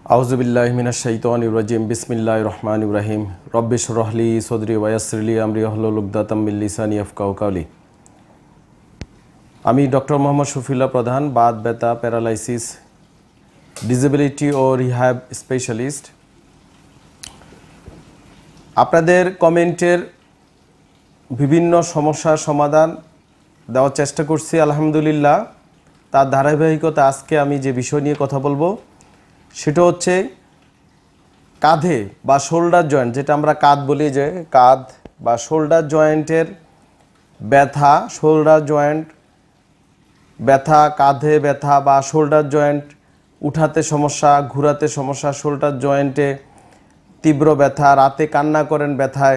আউযুবিল্লাহি মিনাশ শাইতানির রাজিম বিসমিল্লাহির রহমানির রহিম রব্বি ইশরাহ লি সাদরি ওয়া ইয়াসসির লি আমরি ওয়াহলুল উকদাতাম মিন লিসানি ইয়াফকাহু কাওলি। আমি ডক্টর মোহাম্মদ শফিউল্লাহ প্রধান, বাত ব্যথা, প্যারালাইসিস, ডিসেবিলিটি ও রিহ্যাব স্পেশালিস্ট। আপনাদের কমেন্টের বিভিন্ন সমস্যার সমাধান দেওয়ার চেষ্টা করছি আলহামদুলিল্লাহ। তার ধারাবাহিকতা আজকে আমি যে বিষয় নিয়ে কথা বলবো সেটা হচ্ছে কাঁধে বা শোল্ডার জয়েন্ট, যেটা আমরা কাঁধ বলি, যে কাঁধ বা শোল্ডার জয়েন্টের ব্যথা, শোল্ডার জয়েন্ট ব্যথা, কাঁধে ব্যথা বা শোল্ডার জয়েন্ট উঠাতে সমস্যা, ঘোরাতে সমস্যা, শোল্ডার জয়েন্টে তীব্র ব্যথা, রাতে কান্না করেন ব্যথায়,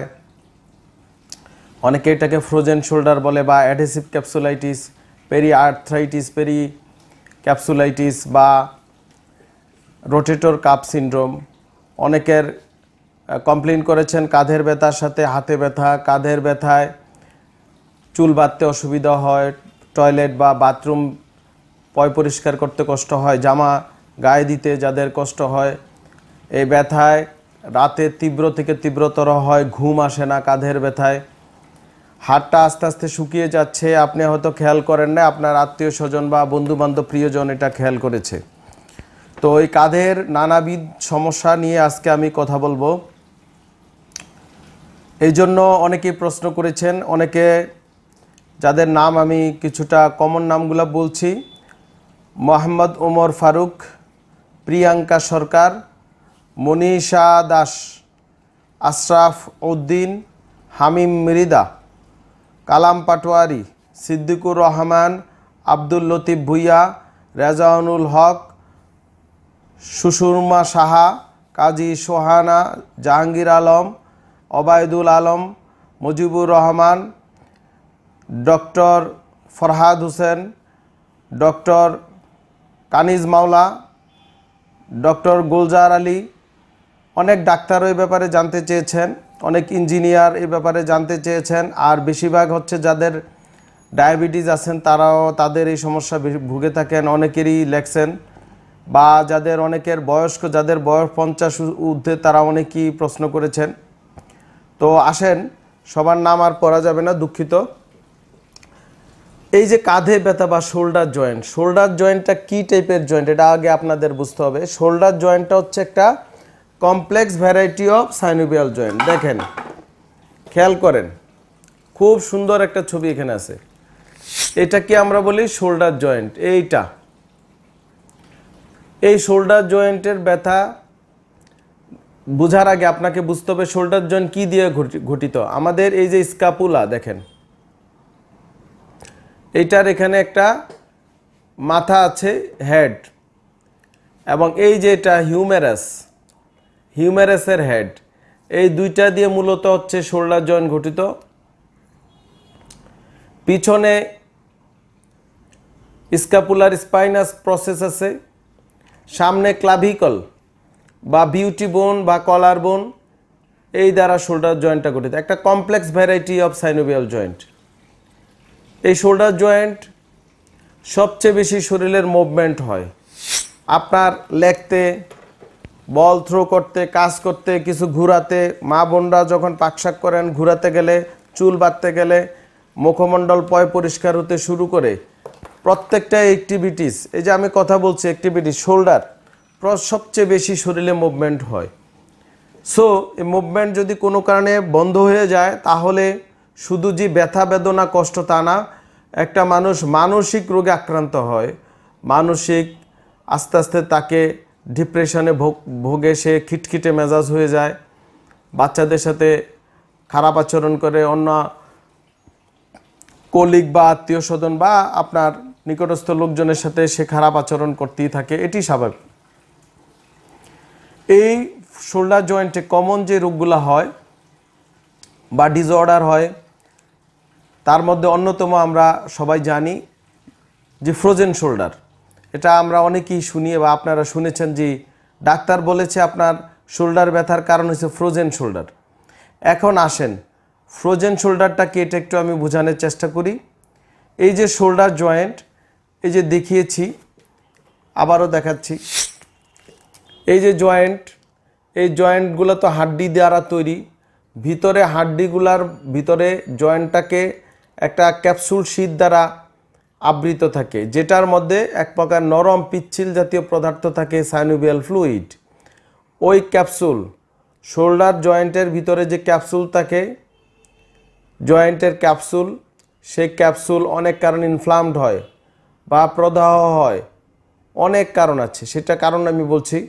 অনেকে এটাকে ফ্রোজেন শোল্ডার বলে, বা adhesive capsulitis, peri arthritis, peri capsulitis বা রোটেটর কাপ সিনড্রোম। অনেকের কমপ্লেন করেছেন কাঁধের ব্যথার সাথে হাতে ব্যথা, কাঁধের ব্যথায় চুল বাঁধতে অসুবিধা হয়, টয়লেট বা বাথরুম পয় পরিষ্কার করতে কষ্ট হয়, জামা গায়ে দিতে যাদের কষ্ট হয়, এই ব্যথায় রাতে তীব্র থেকে তীব্রতর হয়, ঘুম আসে না কাঁধের ব্যথায়, হাড়টা আস্তে আস্তে শুকিয়ে যাচ্ছে, আপনি হয়তো খেয়াল করেন না, আপনার আত্মীয় স্বজন বা বন্ধুবান্ধব প্রিয়জন এটা খেয়াল করেছে। তো এই কাঁধের নানাবিধ সমস্যা নিয়ে আজকে আমি কথা বলবো। এই জন্য অনেকেই প্রশ্ন করেছেন, অনেকে যাদের নাম আমি কিছুটা কমন নামগুলো বলছি: Mohammad Omar Faruk, Priyanka Sarkar, Manisha Das, Ashraf Uddin, Hamim Mrida, Kalam Patwari, Siddiqur Rahman, Abdul Latif Bhuiyan, Rezaunul Haque, Sushurma Saha, Kazi Sohana, Jahangir Alam, Obaidul Alam, Mujibur Rahman, doctor Farhad Hossain, doctor Kaniz Maula, doctor Gulzar Ali. অনেক ডাক্তার এই ব্যাপারে জানতে চেয়েছেন, অনেক ইঞ্জিনিয়ার এই ব্যাপারে জানতে চেয়েছেন, আর বেশিরভাগ হচ্ছে যাদের ডায়াবেটিস আছেন তারাও তাদের এই সমস্যা ভুগে থাকেন, অনেকেরই লেখছেন, বা যাদের অনেকের বয়স্ক, যাদের বয়স 50 ঊর্ধ্বে তারা অনেকেই প্রশ্ন করেছেন। তো আসেন, সবার নাম আর পড়া যাবে না, দুঃখিত। এই যে কাঁধে ব্যথা বা শোল্ডার জয়েন্ট, শোল্ডার জয়েন্টটা কী টাইপের জয়েন্ট এটা আগে আপনাদের বুঝতে হবে। শোল্ডার জয়েন্টটা হচ্ছে একটা complex variety of synovial joint. দেখেন, খেয়াল করেন, খুব সুন্দর একটা ছবি এখানে আছে। এটা কি আমরা বলি শোল্ডার জয়েন্ট। এই শোল্ডার জয়েন্টের ব্যথা বোঝার আগে আপনাকে বুঝতে হবে শোল্ডার জয়েন্ট কি দিয়ে গঠিত। আমাদের এই যে স্ক্যাপুলা দেখেন, এইটার এখানে একটা মাথা আছে, হেড, এবং এই যে এটা হিউমেরাসের হেড, এই দুইটা দিয়ে মূলত হচ্ছে শোল্ডার জয়েন্ট গঠিত। পিছনে স্ক্যাপুলার স্পাইনাস প্রসেস আছে, সামনে ক্লাভিকল বা বিউটি বোন বা কলার বোন, এই দ্বারা শোল্ডার জয়েন্টটা গঠিত, একটা complex variety of synovial joint. এই শোল্ডার জয়েন্ট সবচেয়ে বেশি শরীরের মুভমেন্ট হয়। আপনার লেখতে, বল থ্রো করতে, কাজ করতে, কিছু ঘুরাতে, মা বোনরা যখন পাকশাক করেন, ঘুরাতে গেলে, চুল বাঁধতে গেলে, মুখমণ্ডল পয় পরিষ্কার হতে শুরু করে প্রত্যেকটা অ্যাক্টিভিটিস, এই যে আমি কথা বলছি অ্যাক্টিভিটিস, শোল্ডার সবচেয়ে বেশি শরীরে মুভমেন্ট হয়। সো এই মুভমেন্ট যদি কোনো কারণে বন্ধ হয়ে যায় তাহলে শুধু যে ব্যথা বেদনা কষ্ট তা না, একটা মানুষ মানসিক রোগে আক্রান্ত হয়, মানসিক আস্তে আস্তে তাকে ডিপ্রেশনে ভোগে, সে খিটখিটে মেজাজ হয়ে যায়, বাচ্চাদের সাথে খারাপ আচরণ করে, অন্য কলিগ বা আত্মীয় স্বজন বা আপনার নিকটস্থ লোকজনের সাথে সে খারাপ আচরণ করতেই থাকে, এটি স্বাভাবিক। এই শোল্ডার জয়েন্টে কমন যে রোগগুলো হয় বা ডিসঅর্ডার হয় তার মধ্যে অন্যতম আমরা সবাই জানি যে ফ্রোজেন শোল্ডার। এটা আমরা অনেকেই শুনি বা আপনারা শুনেছেন যে ডাক্তার বলেছে আপনার শোল্ডার ব্যথার কারণ হচ্ছে ফ্রোজেন শোল্ডার। এখন আসেন ফ্রোজেন শোল্ডারটাকে এটা একটু আমি বোঝানোর চেষ্টা করি। এই যে শোল্ডার জয়েন্ট, এই যে দেখিয়েছি, আবারও দেখাচ্ছি, এই যে জয়েন্ট, এই জয়েন্টগুলো তো হাড্ডি দ্বারা তৈরি। ভিতরে হাড্ডিগুলার ভিতরে জয়েন্টটাকে একটা ক্যাপসুল শীট দ্বারা আবৃত থাকে, যেটার মধ্যে এক প্রকার নরম পিচ্ছিল জাতীয় পদার্থ থাকে, সাইনোভিয়াল ফ্লুইড। ওই ক্যাপসুল, শোল্ডার জয়েন্টের ভিতরে যে ক্যাপসুল থাকে, জয়েন্টের ক্যাপসুল, সেই ক্যাপসুল অনেক কারণে ইনফ্লামড হয় বা প্রদাহ হয়, অনেক কারণ আছে, সেটা কারণ আমি বলছি।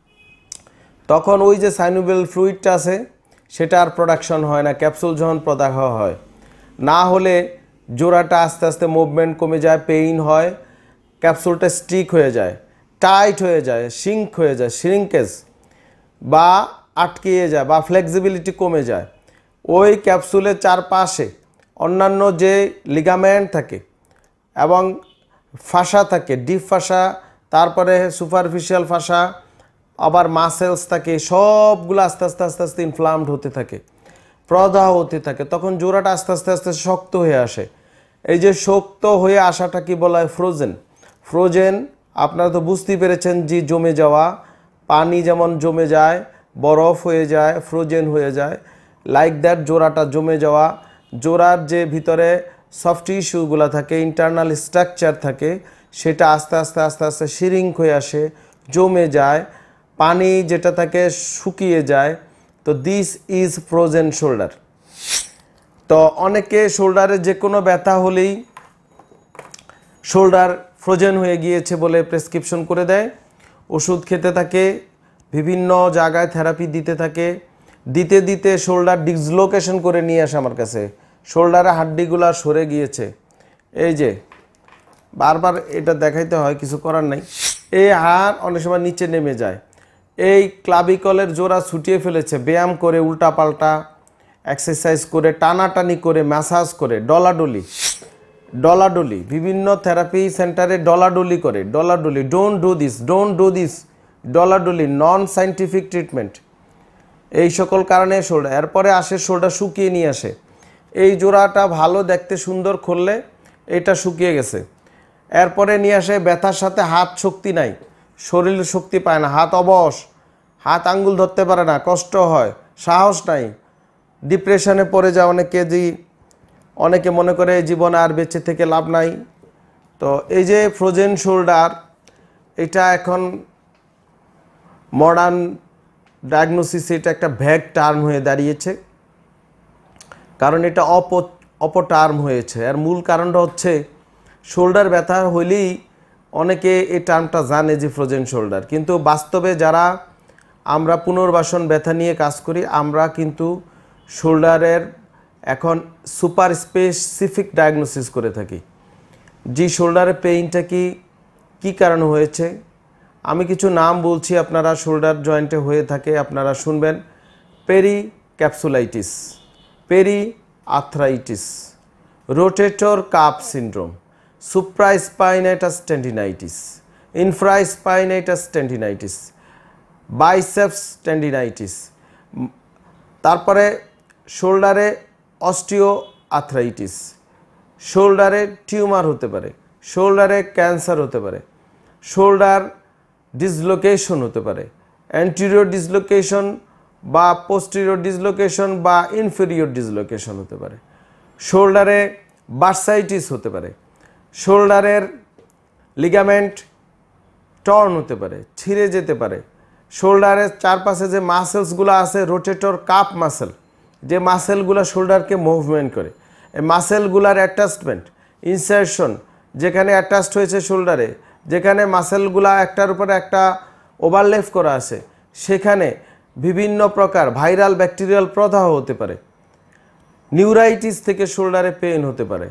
তখন ওই যে সাইনোভিয়াল ফ্লুইডটা আছে সেটা আর প্রোডাকশন হয় না, ক্যাপসুল যখন প্রদাহ হয়, না হলে জোড়াটা আস্তে আস্তে মুভমেন্ট কমে যায়, পেইন হয়, ক্যাপসুলটা স্টিক হয়ে যায়, টাইট হয়ে যায়, শিঙ্ক হয়ে যায়, শ্রিঙ্কেজ বা আটকিয়ে যায় বা ফ্লেক্সিবিলিটি কমে যায়। ওই ক্যাপসুলের চারপাশে অন্যান্য যে লিগামেন্ট থাকে এবং ফাসা থাকে, ডিপ ফাসা, তারপরে সুপারফিশিয়াল ফাসা, আবার মাসেলস থাকে, সবগুলো আস্তে আস্তে আস্তে আস্তে ইনফ্লামড হতে থাকে, প্রদাহ হতে থাকে। তখন জোড়াটা আস্তে আস্তে আস্তে শক্ত হয়ে আসে। এই যে শক্ত হয়ে আসাটা কি বলা হয়? ফ্রোজেন। ফ্রোজেন আপনারা তো বুঝতেই পেরেছেন যে জমে যাওয়া, পানি যেমন জমে যায়, বরফ হয়ে যায়, ফ্রোজেন হয়ে যায়, লাইক দ্যাট জোড়াটা জমে যাওয়া। জোড়ার যে ভিতরে সফট টিস্যুগুলো থাকে, ইন্টারনাল স্ট্রাকচার থাকে, সেটা আস্তে আস্তে আস্তে আস্তে শিরিঙ্ক হয়ে আসে, জমে যায়, পানি যেটা থাকে শুকিয়ে যায়। তো দিস ইজ ফ্রোজেন শোল্ডার। তো অনেকে শোল্ডারে যে কোনো ব্যথা হলেই শোল্ডার ফ্রোজেন হয়ে গিয়েছে বলে প্রেসক্রিপশন করে দেয়, ওষুধ খেতে থাকে, বিভিন্ন জায়গায় থেরাপি দিতে থাকে, দিতে দিতে শোল্ডার ডিসলোকেশন করে নিয়ে আসে আমার কাছে, শোল্ডারে হাড্ডিগুলো সরে গিয়েছে। এই যে বারবার এটা দেখাইতে হয়, কিছু করার নাই। এই হাড় অনেক সময় নিচে নেমে যায়, এই ক্লাভিকলের জোড়া ছুটিয়ে ফেলেছে, ব্যায়াম করে, উল্টা পাল্টা এক্সারসাইজ করে, টানাটানি করে, ম্যাসাজ করে, ডলাডলি, বিভিন্ন থেরাপি সেন্টারে ডলাডলি করে, ডলাডলি, ডোন্ট ডু দিস, ডলাডলি, নন সাইন্টিফিক ট্রিটমেন্ট। এই সকল কারণে শোল্ডার, এরপরে আসে শোল্ডার শুকিয়ে নিয়ে আসে। এই জোড়াটা ভালো দেখতে সুন্দর করলে এটা শুকিয়ে গেছে, এরপরে নিয়ে আসে ব্যথার সাথে হাত শক্তি নাই, শরীরের শক্তি পায় না, হাত অবশ, হাত আঙ্গুল ধরতে পারে না, কষ্ট হয়, সাহস নাই, ডিপ্রেশনে পড়ে যায় অনেকে মনে করে জীবনে আর বেঁচে থেকে লাভ নাই। তো এই যে ফ্রোজেন শোল্ডার, এটা এখন মডার্ন ডায়াগনোসিসে এটা একটা ভ্যাগ টার্ম হয়ে দাঁড়িয়েছে, কারণ এটা অপটার্ম হয়েছে। আর মূল কারণটা হচ্ছে শোল্ডার ব্যথা হইলেই অনেকে এই টার্মটা জানে যে ফ্রোজেন শোল্ডার, কিন্তু বাস্তবে যারা আমরা পুনর্বাসন ব্যথা নিয়ে কাজ করি, আমরা কিন্তু শোল্ডারের এখন সুপার স্পেসিফিক ডায়াগনোসিস করে থাকি। যে শোল্ডারের পেইনটা কি কারণে হয়েছে, আমি কিছু নাম বলছি, আপনারা শোল্ডার জয়েন্টে হয়ে থাকে আপনারা শুনবেন। Peri capsulitis, peri arthritis, rotator cuff syndrome, supraspinatus tendinitis, infraspinatus tendinitis, biceps tendinitis, তারপরে শোল্ডারে অস্টিও আর্থ্রাইটিস, শোল্ডারে টিউমার হতে পারে, শোল্ডারে ক্যান্সার হতে পারে, শোল্ডার ডিসলোকেশন হতে পারে, অ্যান্টেরিয়র ডিসলোকেশন বা পোস্টেরিয়র ডিসলোকেশন বা ইনফেরিয়র ডিসলোকেশন হতে পারে, শোল্ডারে বার্সাইটিস হতে পারে, শোল্ডারের লিগামেন্ট টর্ন হতে পারে, ছিঁড়ে যেতে পারে, শোল্ডারের চারপাশে যে মাসেলসগুলো আছে, রোটেটর কাপ মাসেল, যে মাসেলগুলো শোল্ডারকে মুভমেন্ট করে, এই মাসেলগুলার অ্যাটাচমেন্ট, ইনসারশন, যেখানে অ্যাটাচড হয়েছে শোল্ডারে, যেখানে মাসেলগুলা একটার উপরে একটা ওভারলেপ করা আছে, সেখানে বিভিন্ন প্রকার ভাইরাল ব্যাকটেরিয়াল প্রদাহ হতে পারে, নিউরাইটিস থেকে শোল্ডারে পেইন হতে পারে,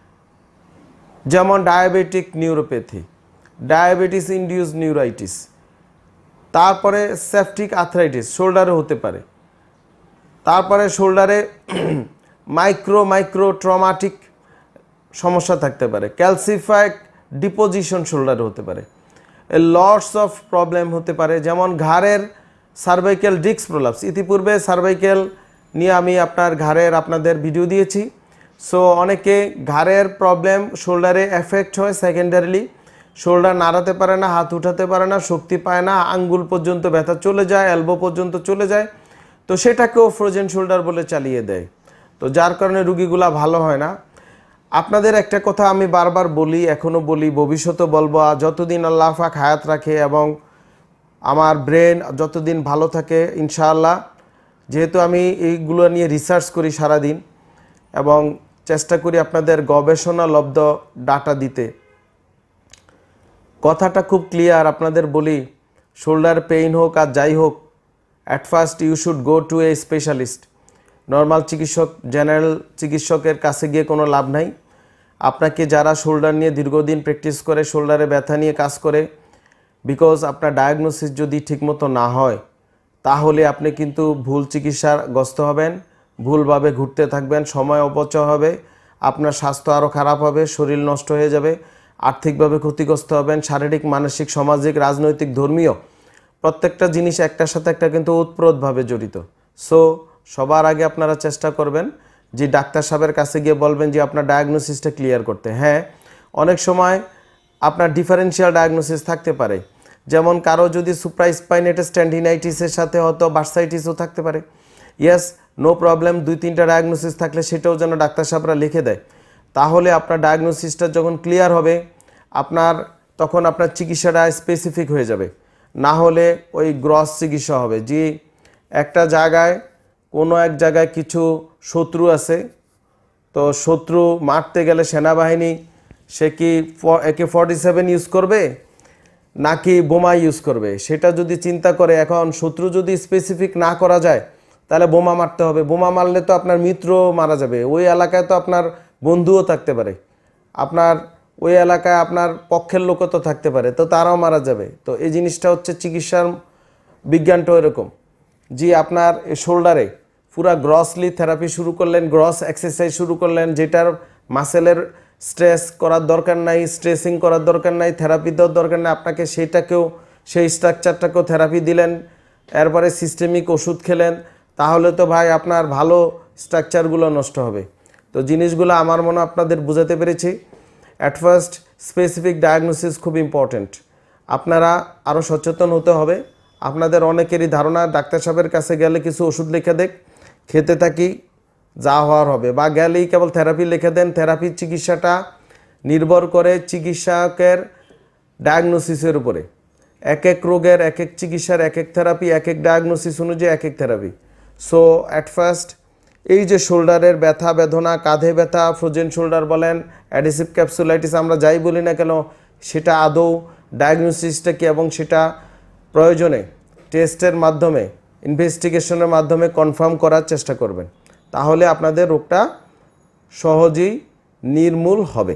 যেমন diabetic neuropathy, diabetes induce neuritis, তারপরে সেপটিক আর্থ্রাইটিস শোল্ডারে হতে পারে, তারপরে শোল্ডারে মাইক্রো ট্রমাটিক সমস্যা থাকতে পারে, ক্যালসিফাইড ডিপোজিশন শোল্ডারে হতে পারে, লটস অফ প্রবলেম হতে পারে, যেমন ঘাড়ের সার্ভাইক্যাল ডিস্ক প্রলাপস। ইতিপূর্বে সার্ভাইক্যাল নিয়ে আমি আপনাদের ভিডিও দিয়েছি। সো অনেকে ঘাড়ের প্রবলেম শোল্ডারে এফেক্ট হয় সেকেন্ডারিলি, শোল্ডার নাড়াতে পারে না, হাত উঠাতে পারে না, শক্তি পায় না, আঙ্গুল পর্যন্ত ব্যথা চলে যায়, এলবো পর্যন্ত চলে যায়, তো সেটাকেও ফ্রোজেন শোল্ডার বলে চালিয়ে দেয়। তো যার কারণে রুগীগুলা ভালো হয় না। আপনাদের একটা কথা আমি বারবার বলি, এখনও বলি, ভবিষ্যতে বলবো, যতদিন আল্লাহ পাক হায়াত রাখে এবং আমার ব্রেন যতদিন ভালো থাকে ইনশাআল্লাহ, যেহেতু আমি এইগুলো নিয়ে রিসার্চ করি সারাদিন এবং চেষ্টা করি আপনাদের গবেষণালব্ধ ডাটা দিতে, কথাটা খুব ক্লিয়ার আপনাদের বলি, শোল্ডার পেইন হোক আর যাই হোক, at first you should go to a specialist. Normal চিকিৎসক, জেনারেল চিকিৎসকের কাছে গিয়ে কোনো লাভ নাই। আপনাকে যারা শোল্ডার নিয়ে দীর্ঘদিন প্র্যাকটিস করে, শোল্ডারে ব্যথা নিয়ে কাজ করে, বিকজ আপনার ডায়াগনোসিস যদি ঠিকমতো না হয় তাহলে আপনি কিন্তু ভুল চিকিৎসার গ্রস্ত হবেন, ভুলভাবে ঘুরতে থাকবেন, সময় অপচয় হবে, আপনার স্বাস্থ্য আরও খারাপ হবে, শরীর নষ্ট হয়ে যাবে, আর্থিকভাবে ক্ষতিগ্রস্ত হবেন, শারীরিক, মানসিক, সামাজিক, রাজনৈতিক, ধর্মীয় প্রত্যেকটা জিনিস একটার সাথে একটা কিন্তু ওতপ্রোতভাবে জড়িত। সো সবার আগে আপনারা চেষ্টা করবেন যে ডাক্তার সাহেবের কাছে গিয়ে বলবেন যে আপনার ডায়াগনোসিসটা ক্লিয়ার করতে। হ্যাঁ, অনেক সময় আপনার ডিফারেন্সিয়াল ডায়াগনোসিস থাকতে পারে, যেমন কারো যদি সুপ্রাস্পাইনেটাস টেন্ডিনাইটিসের সাথে হয়তো বার্সাইটিসও থাকতে পারে। ইয়েস, নো প্রবলেম, 2-3টা ডায়াগনোসিস থাকলে সেটাও যেন ডাক্তার সাহেবরা লিখে দেয়। তাহলে আপনার ডায়াগনোসিসটা যখন ক্লিয়ার হবে তখন আপনার চিকিৎসাটা স্পেসিফিক হয়ে যাবে। না হলে ওই গ্রস চিকিৎসা হবে, যে একটা জায়গায় কোনো এক জায়গায় কিছু শত্রু আছে, তো শত্রু মারতে গেলে সেনাবাহিনী সে কি AK-47 ইউজ করবে নাকি বোমা ইউজ করবে, সেটা যদি চিন্তা করে, এখন শত্রু যদি স্পেসিফিক না করা যায় তাহলে বোমা মারতে হবে। বোমা মারলে তো আপনার মিত্র মারা যাবে, ওই এলাকায় তো আপনার বন্ধুও থাকতে পারে, আপনার ওই এলাকায় আপনার পক্ষের লোকও তো থাকতে পারে, তো তারাও মারা যাবে। তো এই জিনিসটা হচ্ছে চিকিৎসার বিজ্ঞানটাও এরকম, যে আপনার শোল্ডারে পুরা গ্রসলি থেরাপি শুরু করলেন, গ্রস এক্সারসাইজ শুরু করলেন, যেটার মাসেলের স্ট্রেস করার দরকার নাই, স্ট্রেসিং করার দরকার নাই, থেরাপি দেওয়ার দরকার নাই, আপনাকে সেটাকেও, সেই স্ট্রাকচারটাকেও থেরাপি দিলেন, এরপরে সিস্টেমিক ওষুধ খেলেন, তাহলে তো ভাই আপনার ভালো স্ট্রাকচারগুলো নষ্ট হবে। তো জিনিসগুলো আমার মনে আপনাদের বোঝাতে পেরেছি। অ্যাট ফার্স্ট স্পেসিফিক ডায়াগনোসিস খুব ইম্পর্ট্যান্ট, আপনারা আরও সচেতন হতে হবে। আপনাদের অনেকেরই ধারণা ডাক্তার সাহেবের কাছে গেলে কিছু ওষুধ লিখে দেখ, খেতে থাকি, যা হওয়ার হবে, বা গেলেই কেবল থেরাপি লিখে দেন। থেরাপির চিকিৎসাটা নির্ভর করে চিকিৎসকের ডায়াগনোসিসের উপরে, এক এক রোগের এক এক চিকিৎসার এক এক থেরাপি, এক এক ডায়াগনোসিস অনুযায়ী এক এক থেরাপি। সো অ্যাট ফার্স্ট এই যে শোল্ডারের ব্যথা বেদনা, কাঁধে ব্যথা, ফ্রোজেন শোল্ডার বলেন, অ্যাডিসিভ ক্যাপসুলাইটিস, আমরা যাই বলি না কেন, সেটা আদৌ ডায়াগনোসিসটা কি এবং সেটা প্রয়োজনে টেস্টের মাধ্যমে, ইনভেস্টিগেশনের মাধ্যমে কনফার্ম করার চেষ্টা করবেন, তাহলে আপনাদের রোগটা সহজেই নির্মূল হবে।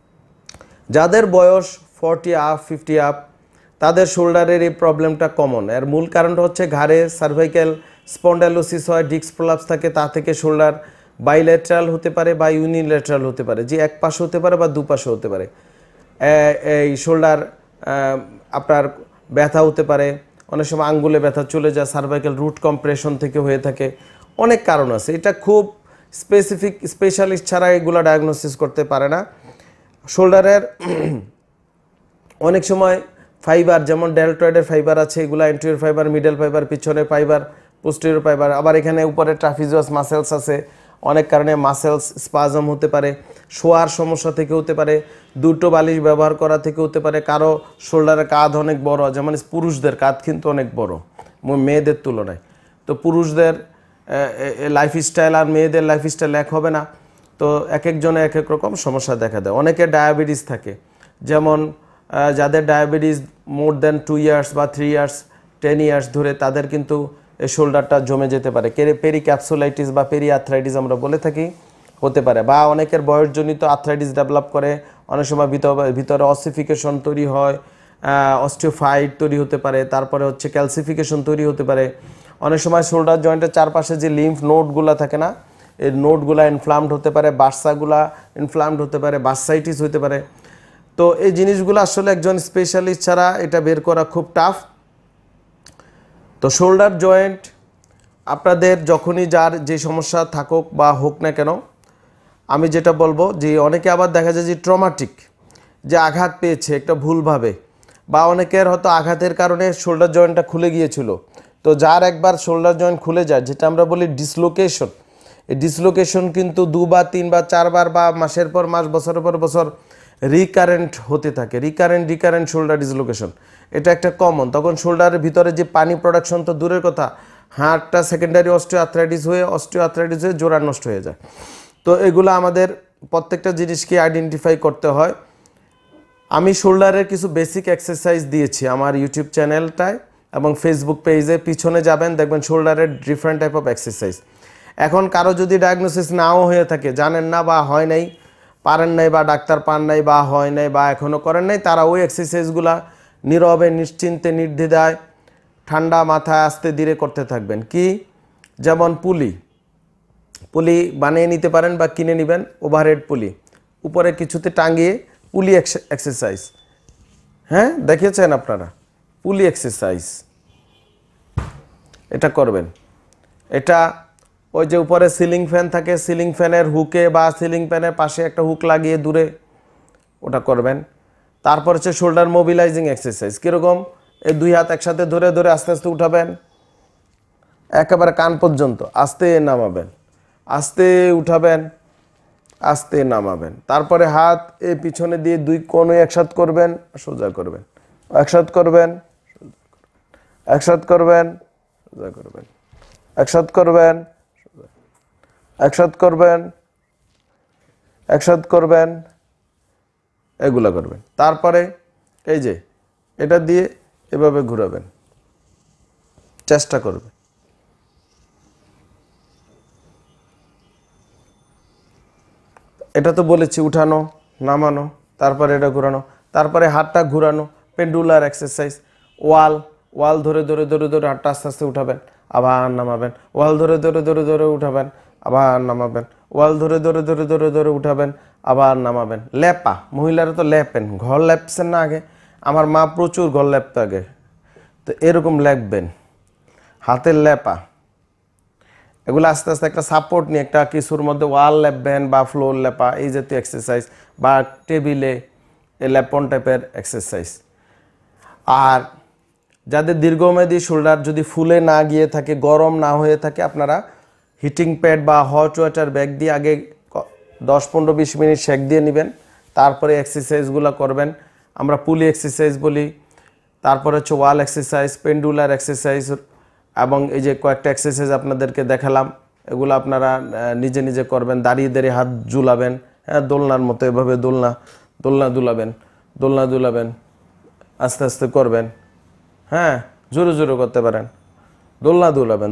যাদের বয়স 40 আপ 50 আপ তাদের শোল্ডারের এই প্রবলেমটা কমন। এর মূল কারণটা হচ্ছে ঘাড়ে সার্ভাইক্যাল স্পন্ডাইলোসিস হয়, ডিস্ক প্রলাপস থাকে, তা থেকে শোল্ডার বাইল্যাটারাল হতে পারে বা ইউনিল্যাটারাল হতে পারে, যে এক পাশে হতে পারে বা দুপাশে হতে পারে। এই শোল্ডার আপনার ব্যথা হতে পারে, অনেক সময় আঙ্গুলে ব্যথা চলে যায়, সার্ভাইক্যাল রুট কম্প্রেশন থেকে হয়ে থাকে, অনেক কারণ আছে। এটা খুব স্পেসিফিক, স্পেশালিস্ট ছাড়া এগুলো ডায়াগনোসিস করতে পারে না। শোল্ডারের অনেক সময় ফাইবার, যেমন ডেলটয়েডের ফাইবার আছে, এগুলো অ্যান্টেরিয়র ফাইবার, মিডল ফাইবার, পিছনের ফাইবার, পোস্টেরিয়র ফাইবার, আবার এখানে উপরে ট্রাফিজিয়াস মাসেলস আছে, অনেক কারণে মাসেলস স্পাজম হতে পারে, শোয়ার সমস্যা থেকে হতে পারে, দুটো বালিশ ব্যবহার করা থেকে হতে পারে, কারো শোল্ডারের কাঁধ অনেক বড়, যেমন পুরুষদের কাঁধ কিন্তু অনেক বড় মেয়েদের তুলনায়। তো পুরুষদের লাইফস্টাইল আর মেয়েদের লাইফস্টাইল এক হবে না, তো এক একজনে এক এক রকম সমস্যা দেখা দেয়। অনেকের ডায়াবেটিস থাকে, যেমন যাদের ডায়াবেটিস মোর দ্যান 2 ইয়ার্স বা 3 ইয়ার্স 10 ইয়ার্স ধরে, তাদের কিন্তু এই শোল্ডারটা জমে যেতে পারে, পেরিক্যাপসুলাইটিস বা পেরিআর্থ্রাইটিস আমরা বলে থাকি, হতে পারে। বা অনেকের বয়সজনিত আর্থ্রাইটিস ডেভেলপ করে, অনেক সময় ভিতরে অসিফিকেশন তৈরি হয়, অস্টিওফাইট তৈরি হতে পারে, তারপরে হচ্ছে ক্যালসিফিকেশন তৈরি হতে পারে। অনেক সময় শোল্ডার জয়েন্টের চারপাশে যে লিম্ফ নোডগুলো থাকে না, এই নোডগুলা ইনফ্লামড হতে পারে, বার্সাগুলা ইনফ্লামড হতে পারে, বার্সাইটিস হতে পারে। তো এই জিনিসগুলো আসলে একজন স্পেশালিস্ট ছাড়া এটা বের করা খুব টাফ। তো শোল্ডার জয়েন্ট আপনাদের যখনই যার যে সমস্যা থাকুক বা হোক না কেন, আমি যেটা বলবো যে অনেকে আবার দেখা যায় যে ট্রমাটিক, যে আঘাত পেয়েছে একটা ভুলভাবে, বা অনেকের হয়তো আঘাতের কারণে শোল্ডার জয়েন্টটা খুলে গিয়েছিল। তো যার একবার শোল্ডার জয়েন্ট খুলে যায়, যেটা আমরা বলি ডিসলোকেশন, এই ডিসলোকেশন কিন্তু 2 বা 3 বা 4 বার বা মাসের পর মাস, বছরের পর বছর রিকারেন্ট হতে থাকে। রিকারেন্ট শোল্ডার ডিসলোকেশন, এটা একটা কমন। তখন শোল্ডারের ভিতরে যে পানি প্রোডাকশন তো দূরের কথা, হাড়টা সেকেন্ডারি অস্টিওআর্থ্রাইটিস হয়ে জোড়া নষ্ট হয়ে যায়। তো এগুলো আমাদের প্রত্যেকটা জিনিসকে আইডেন্টিফাই করতে হয়। আমি শোল্ডারের কিছু বেসিক এক্সারসাইজ দিয়েছি আমার ইউটিউব চ্যানেলটায় এবং ফেসবুক পেজে, পিছনে যাবেন দেখবেন শোল্ডারের ডিফারেন্ট টাইপ অফ এক্সারসাইজ। এখন কারো যদি ডায়াগনোসিস নাও হয়ে থাকে, জানেন না বা হয় নাই, পারেন নাই বা ডাক্তার পান নাই বা হয় নাই বা এখনও করেন নাই, তারা ওই এক্সারসাইজগুলো নীরবে নিশ্চিন্তে নির্দ্বিধায় ঠান্ডা মাথায় আস্তে ধীরে করতে থাকবেন। কি, যেমন পুলি বানিয়ে নিতে পারেন বা কিনে নেবেন, ওভারহেড পুলি উপরে কিছুতে টাঙিয়ে পুলি এক্সারসাইজ, হ্যাঁ দেখেছেন আপনারা, পুলি এক্সারসাইজ এটা করবেন। এটা ওই যে উপরে সিলিং ফ্যান থাকে, সিলিং ফ্যানের হুকে বা সিলিং ফ্যানের পাশে একটা হুক লাগিয়ে দূরে ওটা করবেন। তারপর হচ্ছে শোল্ডার মোবিলাইজিং এক্সারসাইজ। কীরকম, এই 2 হাত একসাথে ধরে ধরে আস্তে আস্তে উঠাবেন একেবারে কান পর্যন্ত, আস্তে নামাবেন, আস্তে উঠাবেন, আস্তে নামাবেন। তারপরে হাত এই পিছনে দিয়ে 2 কোণে একসাথে করবেন, সোজা করবেন, একসাথে করবেন, একসাথে করবেন, সোজা করবেন, একসাথে করবেন, একসাথে করবেন, একসাথে করবেন, এগুলো করবেন। তারপরে এই যে এটা দিয়ে এভাবে ঘুরাবেন, চেষ্টা করবেন। এটা তো বলেছি উঠানো, নামানো, তারপরে এটা ঘোরানো, তারপরে হাতটা ঘুরানো, পেন্ডুলার এক্সারসাইজ। ওয়াল ধরে ধরে ধরে ধরে হাতটা আস্তে আস্তে উঠাবেন, আবার নামাবেন, ওয়াল ধরে ধরে ধরে ধরে উঠাবেন, আবার নামাবেন, ওয়াল ধরে ধরে ধরে ধরে ধরে উঠাবেন, আবার নামাবেন। লেপা, মহিলারা তো লেপেন, ঘর লেপছেন না আগে, আমার মা প্রচুর ঘর লেপতে আগে, তো এরকম লেপবেন, হাতের লেপা। এগুলো আস্তে আস্তে একটা সাপোর্ট নিয়ে একটা কিছুর মধ্যে ওয়াল লেপবেন বা ফ্লোর লেপা, এই জাতীয় এক্সারসাইজ, বা টেবিলে লেপন টাইপের এক্সারসাইজ। আর যাদের দীর্ঘমেয়াদী শোল্ডার যদি ফুলে না গিয়ে থাকে, গরম না হয়ে থাকে, আপনারা হিটিং প্যাড বা হট ওয়াটার ব্যাগ দিয়ে আগে 10-15-20 মিনিট সেক দিয়ে নেবেন, তারপরে এক্সারসাইজগুলো করবেন। আমরা পুলি এক্সারসাইজ বলি, তারপরে হচ্ছে ওয়াল এক্সারসাইজ, পেন্ডুলার এক্সারসাইজ, এবং এই যে কয়েকটা এক্সারসাইজ আপনাদেরকে দেখালাম, এগুলো আপনারা নিজে নিজে করবেন। দাঁড়িয়ে দাঁড়িয়ে হাত ঝুলাবেন, হ্যাঁ দোলনার মতো এভাবে দোলনা দুলাবেন, আস্তে আস্তে করবেন, হ্যাঁ জোরে জোরে করতে পারেন, দোলনা দুলাবেন,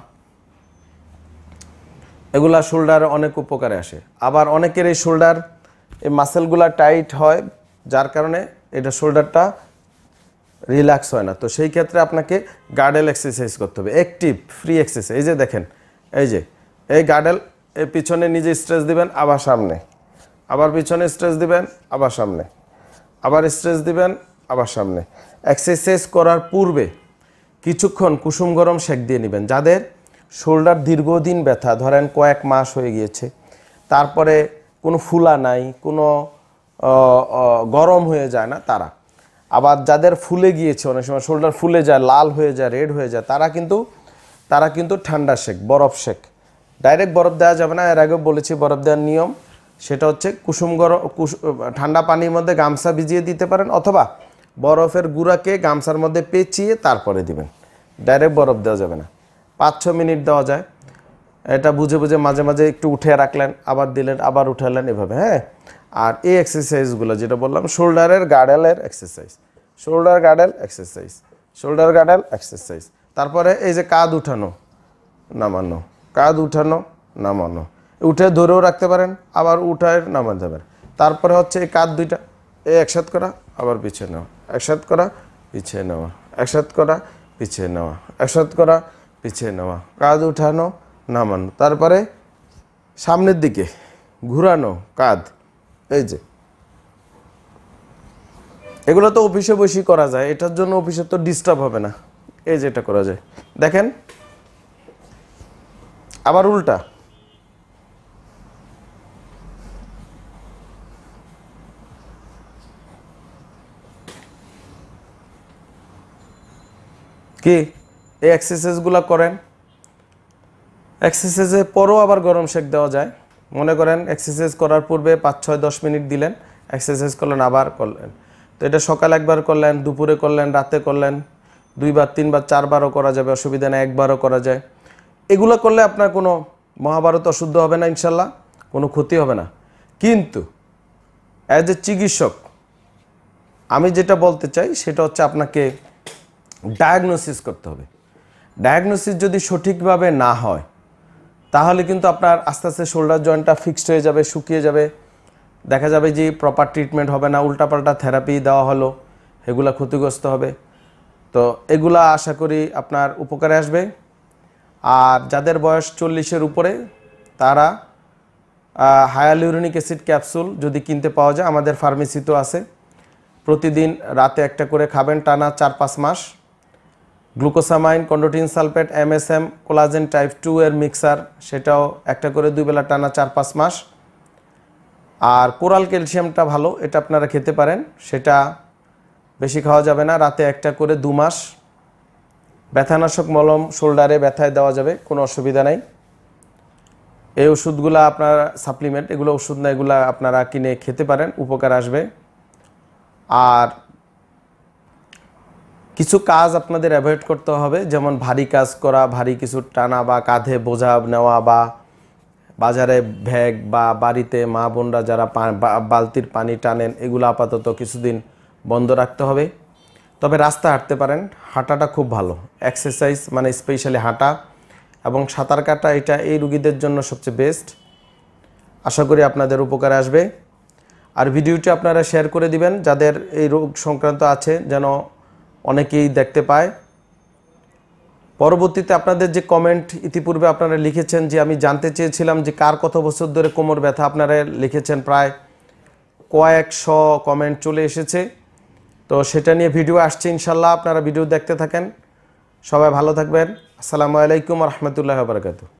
এগুলা শোল্ডার অনেক উপকারে আসে। আবার অনেকের এই শোল্ডার এই মাসেলগুলা টাইট হয়, যার কারণে এটা শোল্ডারটা রিল্যাক্স হয় না। তো সেই ক্ষেত্রে আপনাকে গার্ডেল এক্সারসাইজ করতে হবে, অ্যাক্টিভ ফ্রি এক্সারসাইজ। এই যে দেখেন, এই গার্ডেল, এই পিছনে নিজে স্ট্রেচ দিবেন, আবার সামনে, আবার পিছনে স্ট্রেচ দিবেন, আবার সামনে, আবার স্ট্রেচ দিবেন, আবার সামনে। এক্সারসাইজ করার পূর্বে কিছুক্ষণ কুসুম গরম সেক দিয়ে নেবেন। যাদের শোল্ডার দীর্ঘদিন ব্যথা, ধরেন কয়েক মাস হয়ে গিয়েছে, তারপরে কোনো ফুলা নাই, কোনো গরম হয়ে যায় না তারা, আবার যাদের ফুলে গিয়েছে, অনেক সময় শোল্ডার ফুলে যায়, লাল হয়ে যায়, রেড হয়ে যায়, তারা কিন্তু ঠান্ডা শেক, বরফ শেক, ডাইরেক্ট বরফ দেওয়া যাবে না। এর আগে বলেছি বরফ দেওয়ার নিয়ম, সেটা হচ্ছে ঠান্ডা পানির মধ্যে গামছা ভিজিয়ে দিতে পারেন, অথবা বরফের গুঁড়াকে গামছার মধ্যে পেঁচিয়ে তারপরে দিবেন। ডাইরেক্ট বরফ দেওয়া যাবে না, 5-6 মিনিট দেওয়া যায়। এটা বুঝে বুঝে মাঝে মাঝে একটু উঠে রাখলেন, আবার দিলেন, আবার উঠালেন, এভাবে, হ্যাঁ। আর এই এক্সারসাইজগুলো যেটা বললাম, শোল্ডারের গার্ডেলের এক্সারসাইজ, শোল্ডার গার্ডেল এক্সারসাইজ। তারপরে এই যে কাঁধ উঠানো নামানো, কাঁধ উঠানো নামানো, উঠে ধরেও রাখতে পারেন, আবার উঠায় নামাতে যাবেন। তারপরে হচ্ছে এই কাঁধ দুইটা একসাথ করা, আবার পিছিয়ে নেওয়া, একসাথ করা, পিছিয়ে নেওয়া, একসাথ করা, পিছিয়ে নেওয়া, একসাথ করা, পিছিয়ে নেওয়া, কাঁধ উঠানো নামানো, তারপরে সামনের দিকে ঘুরানো কাঁধ। এই যে এগুলো তো অফিসে বসেই করা যায়, এটার জন্য অফিসে তো ডিস্টার্ব হবে না। এই যে এটা করা যায়, দেখেন। আবার উল্টা, কি এই এক্সারসাইজগুলো করেন। এক্সারসাইজের পরও আবার গরম সেক দেওয়া যায়। মনে করেন এক্সারসাইজ করার পূর্বে 5-6-10 মিনিট দিলেন, এক্সারসাইজ করলেন, আবার করলেন। তো এটা সকালে একবার করলেন, দুপুরে করলেন, রাতে করলেন, 2বার 3বার 4বারও করা যাবে, অসুবিধা নেই, একবারও করা যায়। এগুলো করলে আপনার কোনো মহাভারত অশুদ্ধ হবে না ইনশাল্লাহ, কোনো ক্ষতি হবে না। কিন্তু অ্যাজ এ চিকিৎসক আমি যেটা বলতে চাই সেটা হচ্ছে আপনাকে ডায়াগনোসিস করতে হবে। ডায়াগনোসিস যদি সঠিকভাবে না হয় তাহলে কিন্তু আপনার আস্তে আস্তে শোল্ডার জয়েন্টটা ফিক্সড হয়ে যাবে, শুকিয়ে যাবে, দেখা যাবে যে প্রপার ট্রিটমেন্ট হবে না, উল্টাপাল্টা থেরাপি দেওয়া হলো, এগুলা ক্ষতিগ্রস্ত হবে। তো এগুলা আশা করি আপনার উপকারে আসবে। আর যাদের বয়স 40-এর উপরে তারা হায়ালুরোনিক অ্যাসিড ক্যাপসুল যদি কিনতে পাওয়া যায়, আমাদের ফার্মেসিতেও আছে, প্রতিদিন রাতে একটা করে খাবেন টানা 4-5 মাস। Glucosamine, chondroitin sulphate, MSM, collagen type 2 এর মিক্সার, সেটাও একটা করে 2 বেলা টানা 4-5 মাস। আর কোরাল ক্যালসিয়ামটা ভালো, এটা আপনারা খেতে পারেন, সেটা বেশি খাওয়া যাবে না, রাতে একটা করে 2 মাস। ব্যথানাশক মলম শোল্ডারে ব্যথায় দেওয়া যাবে, কোনো অসুবিধা নাই। এই ওষুধগুলো আপনার সাপ্লিমেন্ট, এগুলো ওষুধ না, এগুলো আপনারা কিনে খেতে পারেন, উপকার আসবে। আর কিছু কাজ আপনাদের অ্যাভয়েড করতে হবে, যেমন ভারী কাজ করা, ভারী কিছু টানা বা কাঁধে বোঝা নেওয়া, বা বাজারে ব্যাগ, বা বাড়িতে মা বোনরা যারা বালতির পানি টানেন, এগুলো আপাতত কিছুদিন বন্ধ রাখতে হবে। তবে রাস্তা হাঁটতে পারেন, হাঁটাটা খুব ভালো এক্সারসাইজ, মানে স্পেশালি হাঁটা এবং সাঁতার কাটা, এটা এই রোগীদের জন্য সবচেয়ে বেস্ট। আশা করি আপনাদের উপকারে আসবে। আর ভিডিওটি আপনারা শেয়ার করে দিবেন যাদের এই রোগ সংক্রান্ত আছে, যেন অনেকেই দেখতে পায়। পরবর্তীতে আপনাদের যে কমেন্ট ইতিপূর্বে আপনারা লিখেছেন যে আমি জানতে চেয়েছিলাম যে কার কত বছর ধরে কোমর ব্যথা, আপনারা লিখেছেন, প্রায় কয়েকশো কমেন্ট চলে এসেছে। তো সেটা নিয়ে ভিডিও আসছে ইনশাল্লাহ, আপনারা ভিডিও দেখতে থাকেন। সবাই ভালো থাকবেন। আসসালামু আলাইকুম ওয়া রাহমাতুল্লাহি ওয়া বারাকাতুহু।